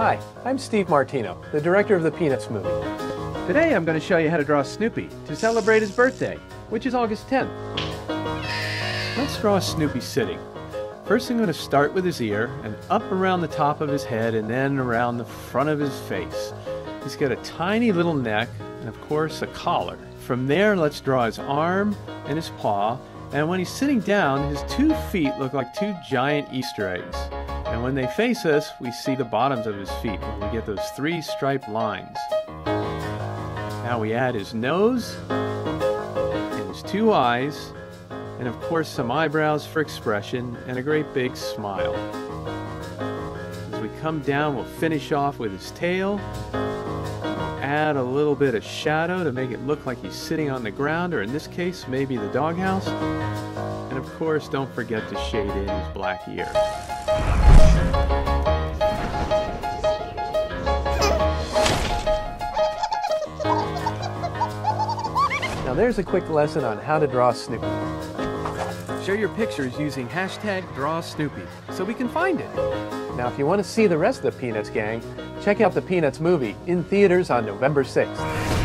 Hi, I'm Steve Martino, the director of the Peanuts movie. Today I'm going to show you how to draw Snoopy to celebrate his birthday, which is August 10th. Let's draw Snoopy sitting. First I'm going to start with his ear and up around the top of his head and then around the front of his face. He's got a tiny little neck and of course a collar. From there let's draw his arm and his paw, and when he's sitting down his 2 feet look like 2 giant Easter eggs. And when they face us, we see the bottoms of his feet when we get those 3 striped lines. Now we add his nose, and his 2 eyes, and of course some eyebrows for expression, and a great big smile. As we come down, we'll finish off with his tail. We'll add a little bit of shadow to make it look like he's sitting on the ground, or in this case, maybe the doghouse. And of course, don't forget to shade in his black ear. Now there's a quick lesson on how to draw Snoopy. Share your pictures using #DrawSnoopy so we can find it. Now if you want to see the rest of the Peanuts gang, check out the Peanuts movie in theaters on November 6th.